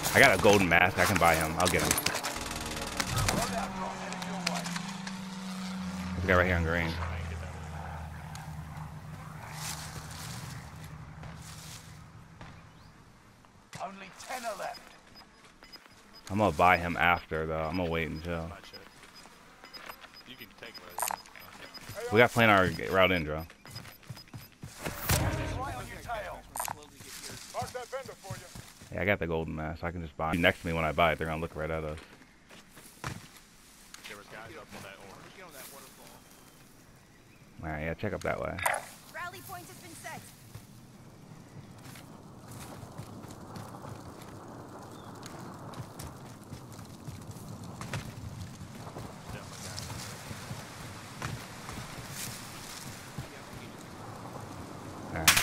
I got a golden mask. I can buy him. I'll get him. This guy right here on green. Only 10 are left. I'm gonna buy him after though. I'm gonna wait until. You can take it. We got playing our route in, Joe. Yeah, I got the golden mask. I can just buy it. Next to me when I buy it, they're gonna look right at us. There was guys up on that orange. Alright, yeah, check up that way. Rally point has been set. Alright.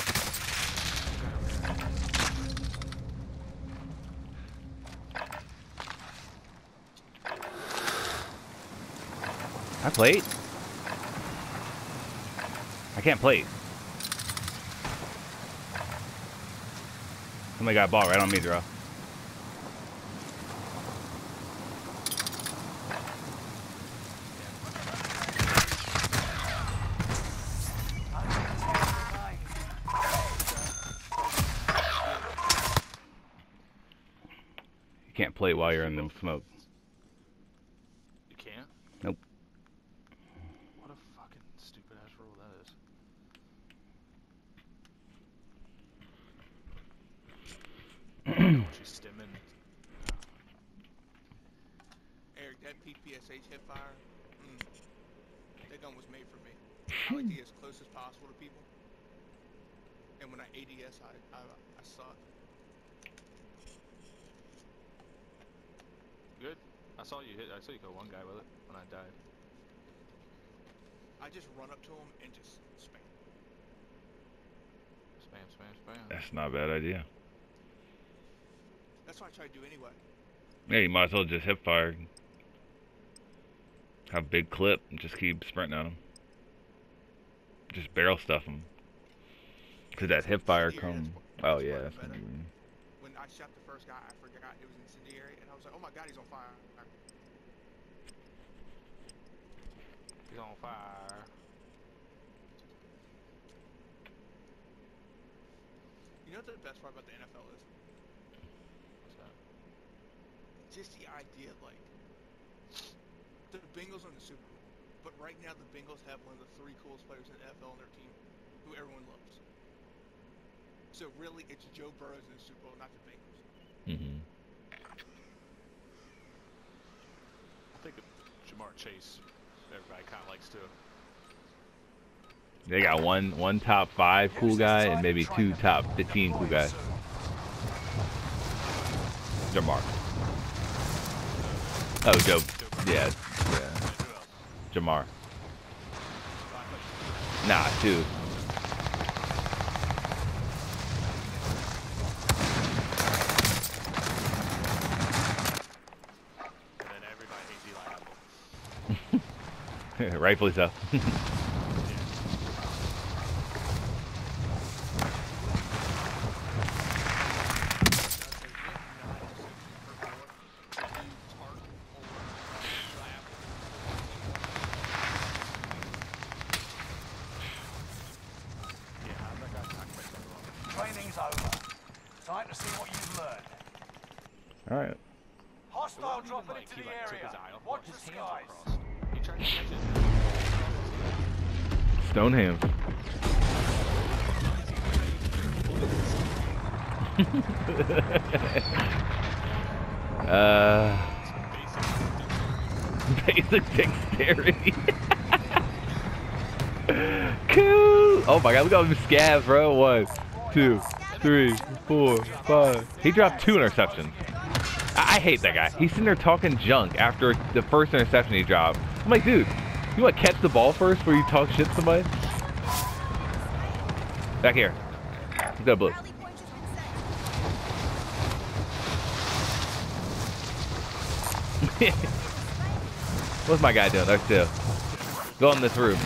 I played. I can't play. Somebody got a ball right on me, Drew. You can't play while you're in the smoke. You can't? Nope. What a fucking stupid ass rule that is. She's stimming. Eric, that PPSH hip fire, that gun was made for me. I like to get as close as possible to people. And when I ADS, I suck. Good. I saw you kill one guy with it when I died. I just run up to him and just spam. Spam, spam, spam. That's not a bad idea. That's what I try to do anyway. Yeah, you might as well just hip fire. Have a big clip and just keep sprinting at them. Just barrel stuff them. Cause that hip fire comes. Oh yeah, that's gonna be. When I shot the first guy, I forgot it was incendiary, and I was like, "Oh my god, he's on fire!" He's on fire. You know what the best part about the NFL is? What's that? Just the idea, like, the Bengals are in the Super Bowl, but right now the Bengals have one of the 3 coolest players in the NFL on their team, who everyone loves. So really, it's Joe Burrow in the Super Bowl, not the Bengals. Mm-hmm. I think Jamar Chase, everybody kind of likes to. They got one top 5 cool guy and maybe 2 top 15 cool guys. Jamar. Oh, Joe. Yeah. Jamar. Nah, 2. And then everybody hates Eli Apple. Rightfully so. Training's over. Time to see what you've learned. Alright. Hostile dropping into the area. Watch the skies. He tried to catch it. Stone hands. Basic dexterity. Cool. Oh my god, look at all them scabs, bro. 1, 2, 3, 4, 5. He dropped 2 interceptions. I hate that guy. He's sitting there talking junk after the first interception he dropped. I'm like, dude, you want to catch the ball first before you talk shit to somebody? Back here. He's got a blue. What's my guy doing? There's 2. Go on this roof.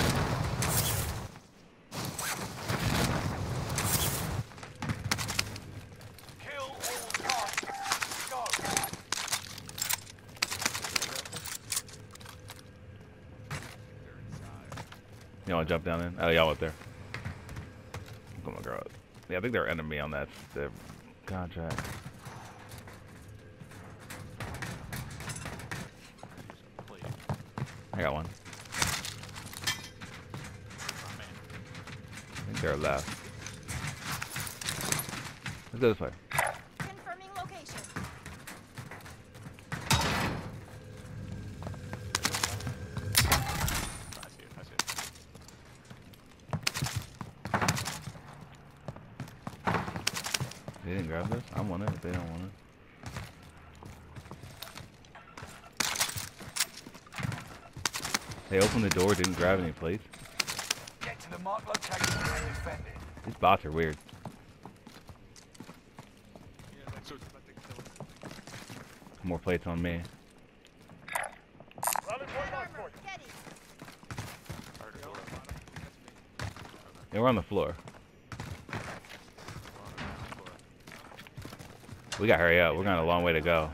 You want to jump down in? Oh, y'all up there. I'm gonna grow up. Yeah, I think they're enemy on that the contract. I got one. I think they're left. Let's go this way. Confirming location. They didn't grab this? I want it if they don't want it. They opened the door, didn't grab any plates. Get to the marked location and defend it. These bots are weird. Yeah, that's about to kill it. More plates on me. Armor. Getty. They were on the floor. We gotta hurry up. We're got a long way to go.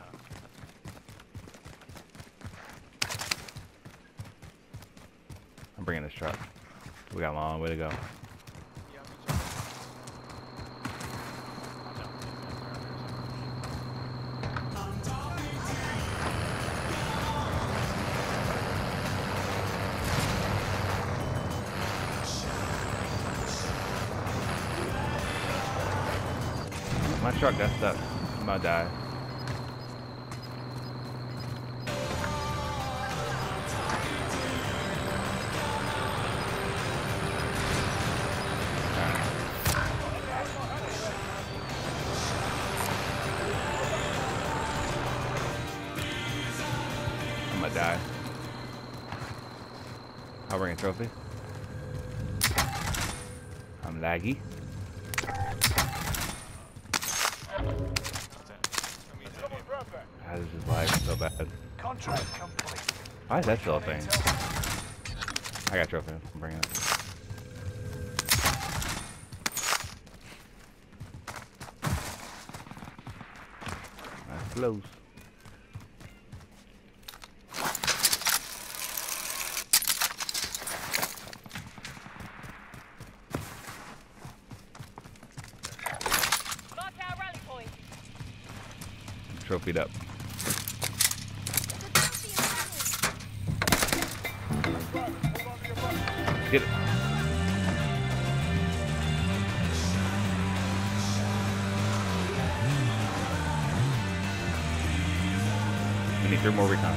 I'm bringing this truck. We got a long way to go. Yeah, me too. My truck got stuck. I'm about to die. I'm gonna die. I'll bring a trophy. I'm laggy. This is life so bad. Contract complete. Why is that still a thing? I got trophy. I'm bringing it. That's close. Mark our rally point. Trophied up. Get it. We need 3 more recon.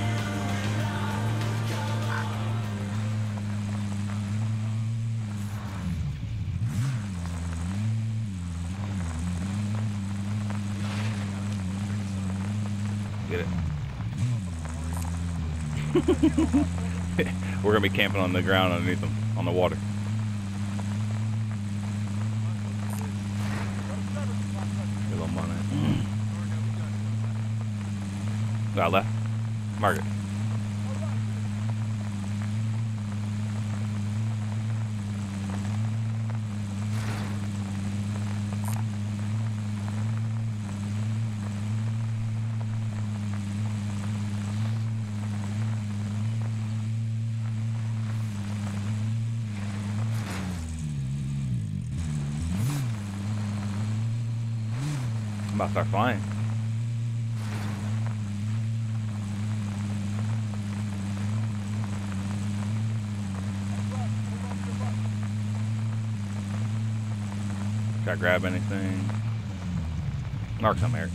Get it. We're gonna be camping on the ground underneath them, on the water. Get a little money. Got left. Mark it. I'm about to start flying. Try to grab anything. Mark something, Eric.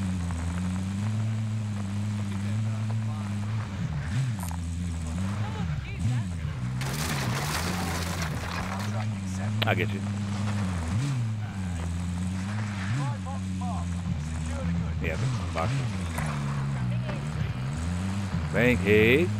I'll get you. Yeah, box. Thank you.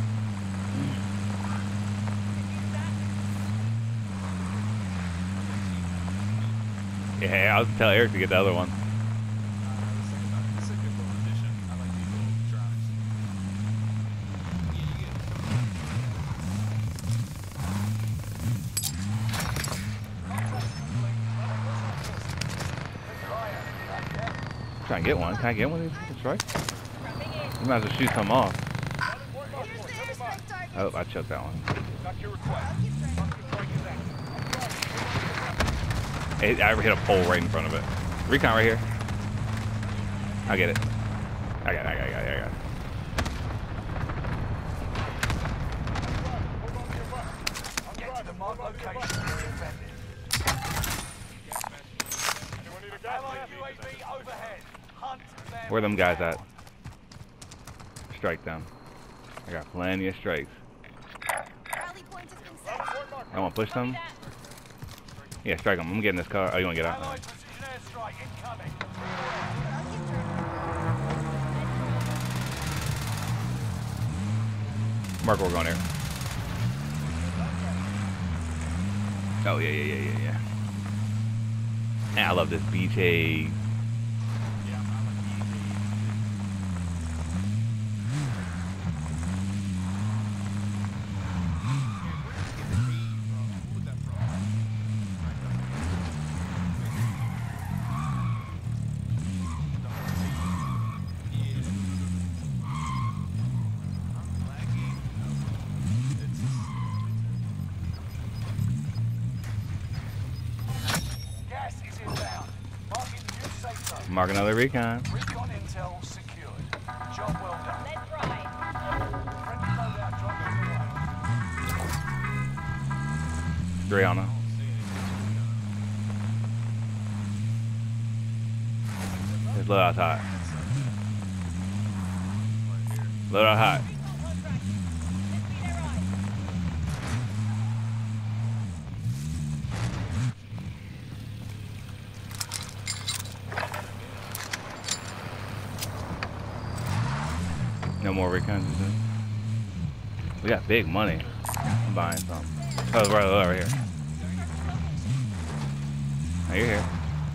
Yeah, I'll tell Eric to get the other one. This is a good little addition. I like these little drives. Try and get one. Can I get one of these strikes? You might as well shoot some off. Here's the airstrike target. Oh, I choked that one. Got your request. I'll keep track. I hit a pole right in front of it. Recon right here. I get it. I got it. Get to the marked location and defend it. Allied UAV overhead. Hunt them. Where them guys at? Strike them. I got plenty of strikes. Rally point has been set. I want to push them. Yeah, strike them. I'm getting this car. Oh, you want to get out? Allied precision airstrike incoming. Mark, we're going there. Oh, yeah. Man, I love this BJ. Gas is inbound. Marking new safe zone. Mark another recon. Recon intel secured. Job well done. Let's ride. Friendly loadout drop on the way. Brianna. This loadout's hot. Loadout hot. No more recons. We got big money. I'm buying some. Oh, right over here. Oh, you're here.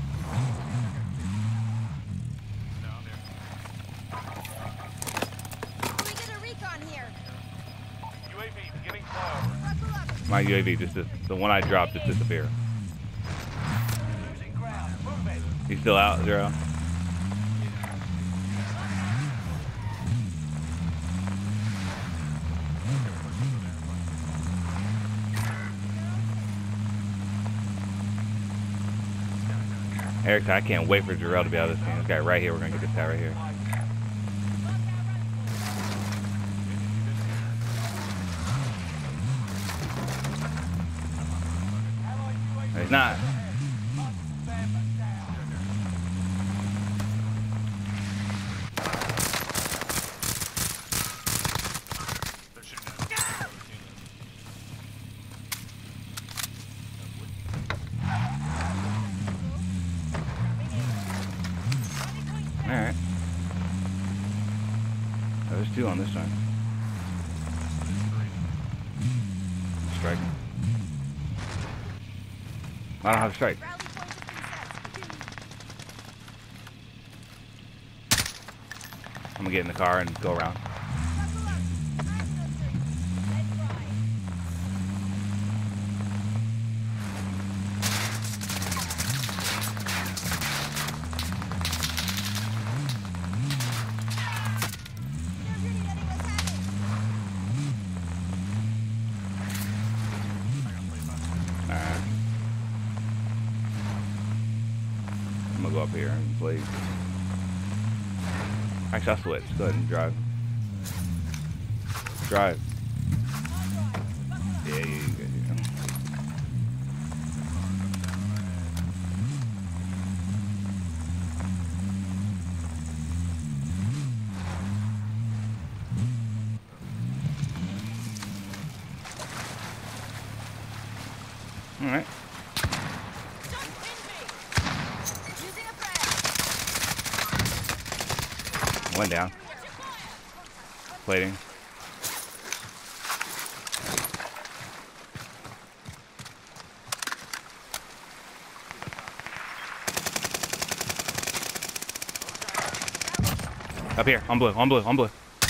We did a recon here. UAV beginning fire. Buckle up. My UAV the one I dropped just disappeared. Losing ground. Move it. He's still out, Zero. Eric, I can't wait for Jarrell to be out of this game. This guy right here, we're gonna get this guy right here. No, he's not. They're shooting at us. Alright. Oh, there's two on this side. Strike. I don't have a strike. Rally point has been set. I'm gonna get in the car and go around. Buckle up. Let's ride. They're really letting us have it. Alright. I'm gonna go up here and play. Actually, I'll switch. Go ahead and drive. Drive. Yeah, you good. All right. Don't pin me. Using a frag. One down. Plating. Up here, on blue, on blue, on blue.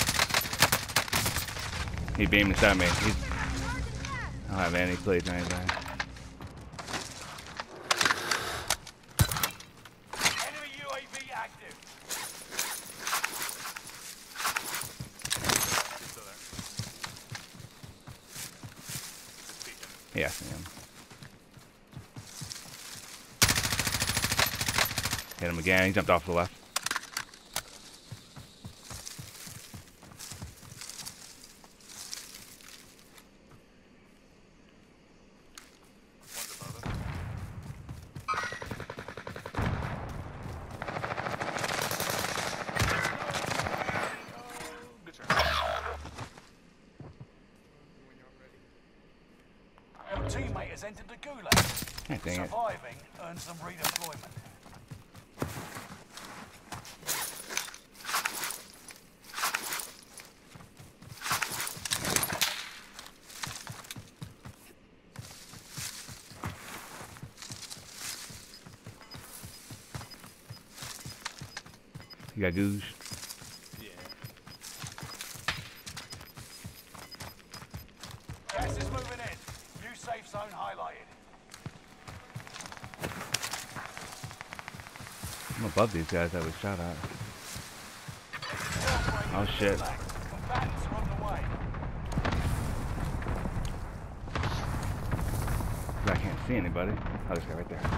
He beamed inside of me. I don't have any plates or anything. Enemy UAV active. He's still there. Just peeking. Yeah, I see him. Hit him again. He jumped off to the left. One's above us. Good turn. When y'all ready. Your teammate has entered the gulag. God dang it. Surviving earns them redeployment. You got Googe? Yeah. Gas is moving in. New safe zone highlighted. I'm above these guys that we shot at. Oh shit. Combatants are on the way. I can't see anybody. Oh, this guy right there.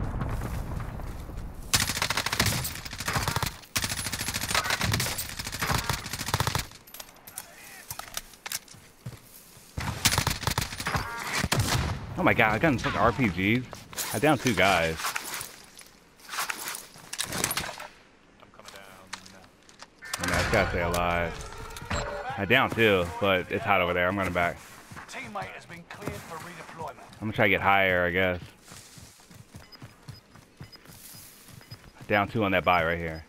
Oh my god, I got fucking RPGs. I downed 2 guys. I'm coming down now. And I just gotta stay alive. I downed 2, but it's hot over there. I'm running back. Teammate has been cleared for redeployment. I'm gonna try to get higher, I guess. Down 2 on that buy right here.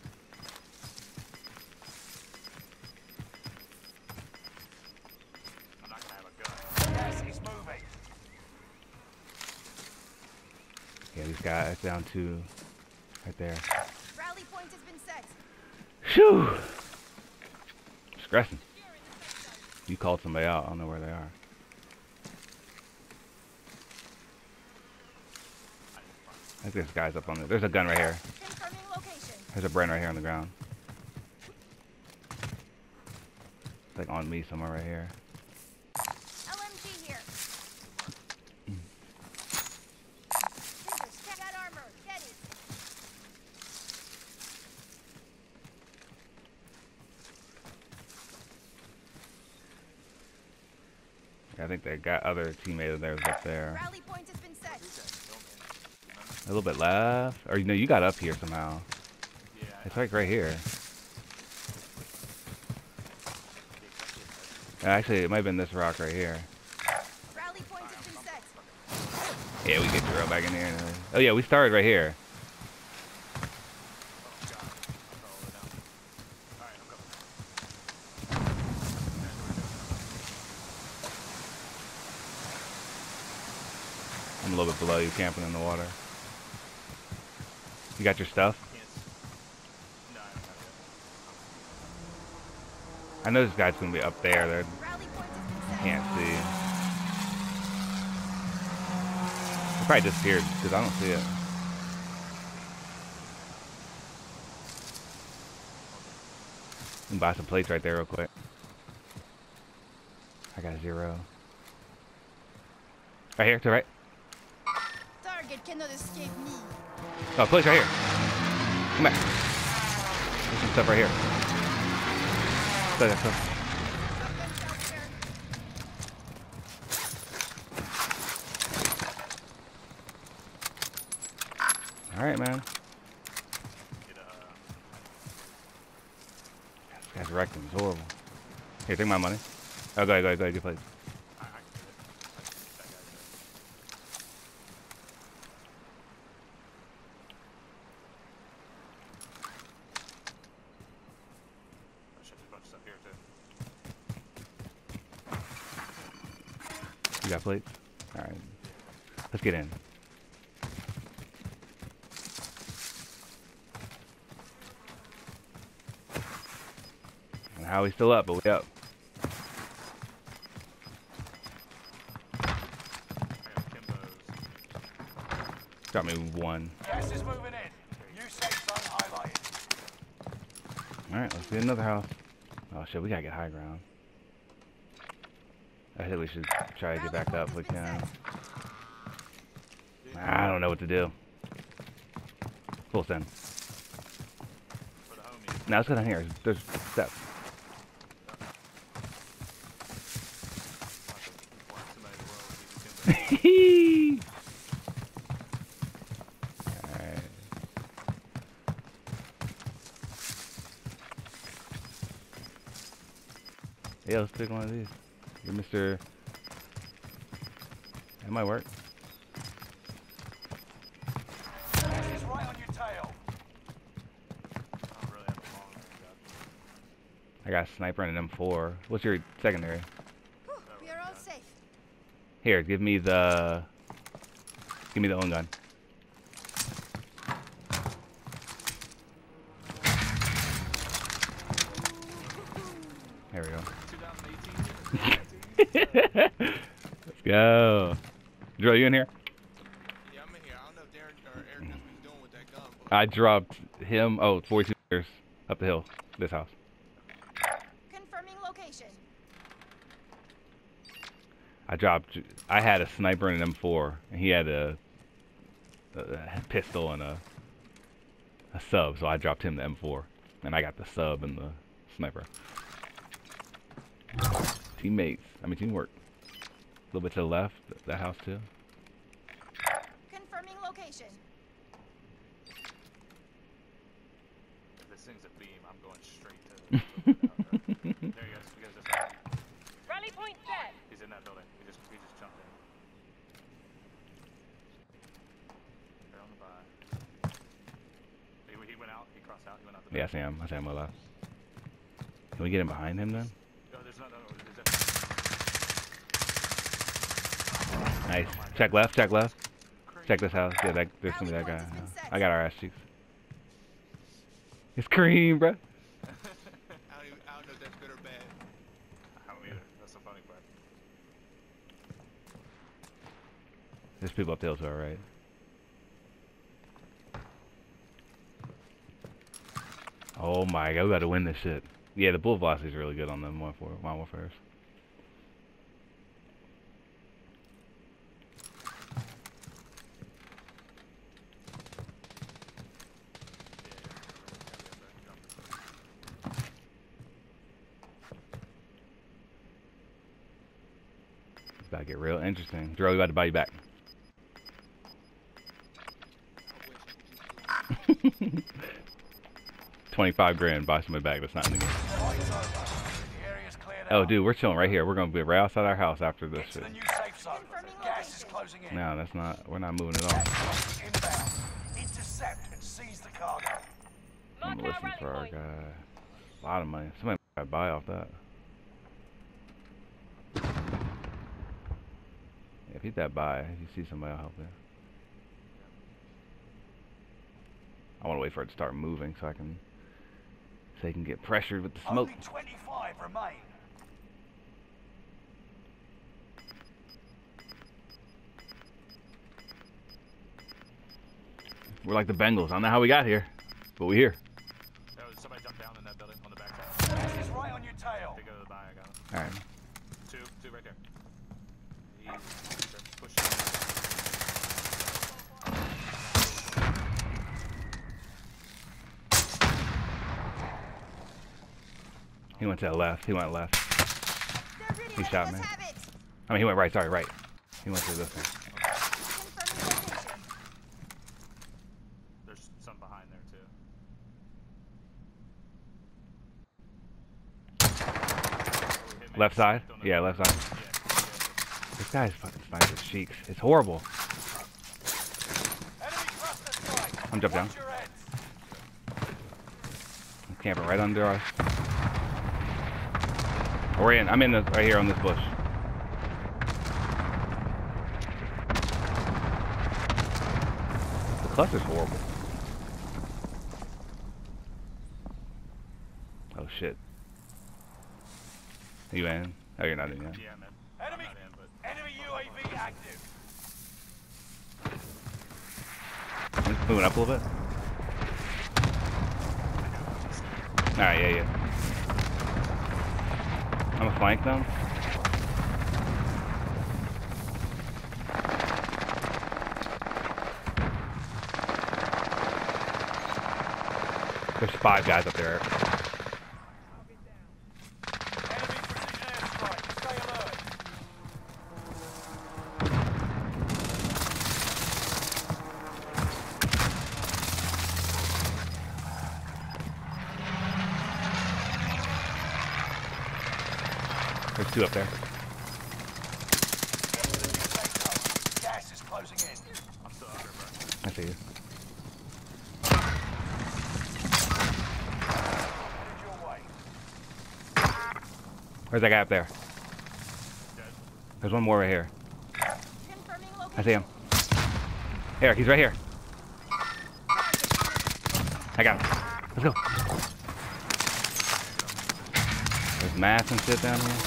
I'm not gonna have a gun. Gas is moving. Yeah, these guys down 2 right there. Rally point has been set. Phew! Stressing. You called somebody out. I don't know where they are. I think this guy's up on there. There's a gun right here. Confirming location. There's a Bren right here on the ground. It's like on me somewhere right here. LMG here. Scissors, got armor. Get it. I think they got other teammate of theirs up there. Rally point has been set. A little bit left. Or you know, you got up here somehow. Yeah. It's like right here. Actually, it might have been this rock right here. Rally point has been set. Yeah, we get Jarrell back in here. Oh yeah, we started right here. Oh god. I'm falling down. Alright, I'm coming. I'm a little bit below you, camping in the water. You got your stuff? Can't no, I don't have it. I know this guy's gonna be up there. They Rally point has been set. can't see. He probably disappeared because I don't see it. Can buy some plates right there real quick. I got 0. Right here, to the right. Target cannot escape me. Oh, place right here. Come back. There's some stuff right here. Look at that stuff. All right, man. Get This guy's wrecked him. It's horrible. Here, take my money. Oh, go ahead, good place. I can get it. I can get that guy there. Oh shit, there's a bunch of stuff here too. You got plates? All right. Let's get in. And how we still up, but we up. I got Kimbo's. Got me 1. Gas is moving in. New safe zone highlighted. All right, let's get another house. Oh shit, we gotta get high ground. I think we should try to get back up if we can. I don't know what to do. Full send. Now let's go down here. There's steps. Alright. Yeah, let's pick one of these. You're Mr. That might work. Gas is right on your tail. I don't really have a long range option. I got a sniper and an M4. What's your secondary? Whew, we are all safe. Here, give me the own gun. There we go. 2018? Let's go. Drill, you in here? Yeah, I'm in here. I don't know if Darren or Eric knows what he's doing with that gun, but I dropped him. Oh, it's 42 meters up the hill. This house. Confirming location. I had a sniper and an M4, and he had a pistol and a sub, so I dropped him the M4, and I got the sub and the sniper. Teammates. I mean, teamwork. A little bit to the left, that house too. Confirming location. If this thing's a beam, I'm going straight to the There he is. You guys just Rally point set. he's in that building. He just jumped in. They're on the buy. He went out, he crossed out, he went out the Yeah, I see him. I see him on the left. Can we get him behind him then? No, there's no, there's Nice. Check left, check left. Check this house. Yeah, there's gonna be that guy. I got our ass cheeks. It's Kareem, bruh. I don't know if that's good or bad. I don't either. That's the funny part. There's people up the hill to our right. Oh my god, we gotta win this shit. Yeah, the bullet velocity is really good on them Modern Warfares. It's about to get real interesting. Drew, we about to buy you back. I wish I could just do it. 25 grand, buy somebody back that's not in the game. Fight's over. The area's cleared Oh, out. dude, we're chilling right here. We're gonna be right outside our house after this Get to shit. the new safe zone. Confirming Gas is location. closing in. No, that's not. We're not moving at all. Gas is inbound. Intercept and seize the cargo. I'm gonna listen for our guy. A lot of money. Somebody might buy off that. Yeah, if he's that buy, if you see somebody, I'll help there. I want to wait for it to start moving so they can get pressured with the smoke. Only 25 remain. We're like the Bengals. I don't know how we got here, but we're here. Oh, somebody jumped down in that building on the backside. Gas is right on your tail. They go to the buy, I got him. All right. Two right there. They're pushing. He went to the left. He went left. They're really He letting shot us me. have it. I mean, he went right. Sorry, right. He went to this one. Confirming location. There's some behind there too. Left side? Yeah, left side. Yeah. This guy's fucking sniper cheeks. It's horrible. Enemy cluster strike. I'm jumping down. Watch your heads. I'm camping right under us. We're in. I'm in this right here on this bush. The cluster's horrible. Oh shit. Are you in? Oh, you're not in yet. Yeah, man. Enemy, I'm not in, but enemy UAV active. I'm just moving up a little bit. Alright, yeah. I'm gonna flank them. There's 5 guys up there. Enemy precision airstrike. Stay alert. There's 2 up there. Gas is closing in. I'm still under, bro. I see you. Headed your way. Where's that guy up there? Dead. There's one more right here. Confirming I location. see him. Eric, he's right here. I got him. Let's go. There's mats and shit down here.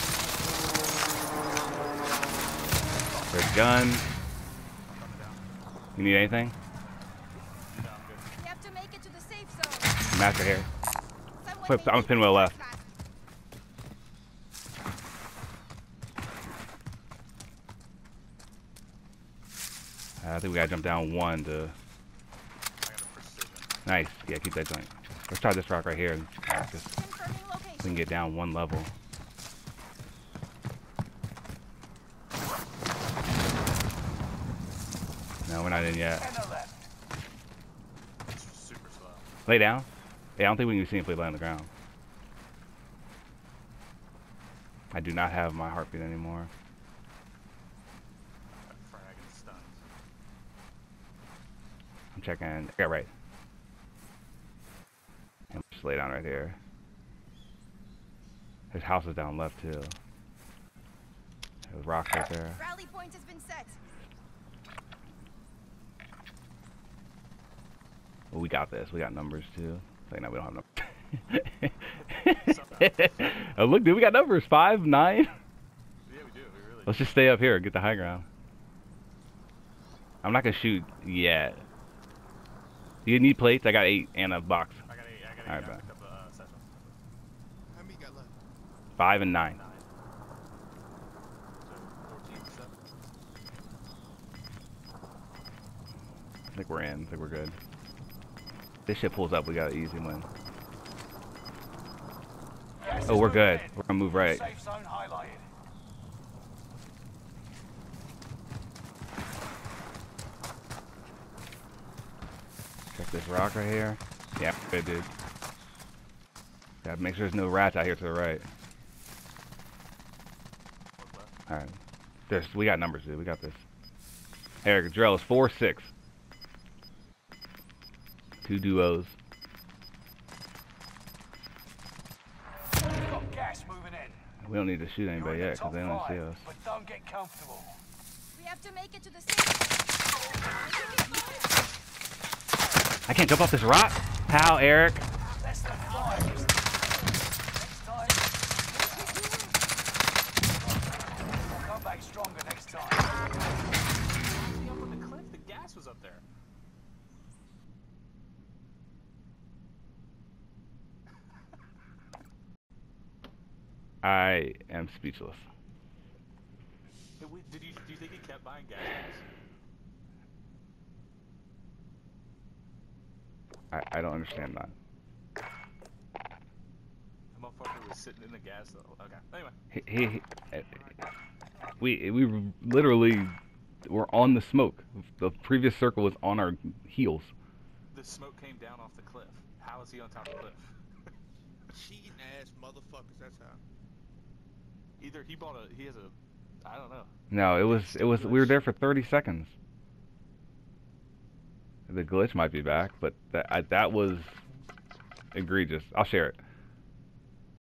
There's guns. You need anything? No, I'm good. We have to make it to the safe zone. Mats are here. Someone Flip, may I'm need pinwheel this left. back. I think we gotta jump down 1 to... I got a precision. Nice. Yeah, keep that joint. Let's try this rock right here. And just, Confirming we location. can get down 1 level. No, we're not in yet. 10 are left. It's super slow. Lay down. Yeah, I don't think we can see if we lay on the ground. I do not have my heartbeat anymore. Got frag and stuns. I'm checking. I got right. And just lay down right here. There's houses down left too. There's rocks right there. Rally point has been set. Well, we got this. We got numbers too. Like, no, we don't have numbers. Oh, look, dude, we got numbers. 5, 9. Yeah, we do. We really Let's just stay up here. Get the high ground. I'm not gonna shoot yet. You need plates? I got 8 and a box. I got 8. I got 8. Alright, I bro. picked up satchels. How many got left? 5 and 9. 9. So 14, 7. I think we're in. I think we're good. This shit pulls up. We got an easy win. Gas Oh, is we're moving good. in. We're gonna move right. Safe zone highlighted. Check this rock right here. Yeah, good, dude. Gotta make sure there's no rats out here to the right. What's left? Alright. We got numbers, dude. We got this. Eric, drill is 4, 6. 2 duos. We've got gas moving in. We don't need to shoot You're anybody in the yet because top they don't see 5, us. but don't get comfortable. We have to make it to the safe zone. I can't jump off this rock? How, Eric? Less than 5. Next time. We'll come back stronger next time. Up on the cliff, the gas was up there. I am speechless. Do you think he kept buying gas masks? I don't understand that. The motherfucker was sitting in the gas though. Okay. Anyway. We literally were on the smoke. The previous circle was on our heels. The smoke came down off the cliff. How is he on top of the cliff? Cheating ass motherfuckers, that's how. Either he has a, I don't know. No, it was we were there for 30 seconds. The glitch might be back, but that was egregious. I'll share it.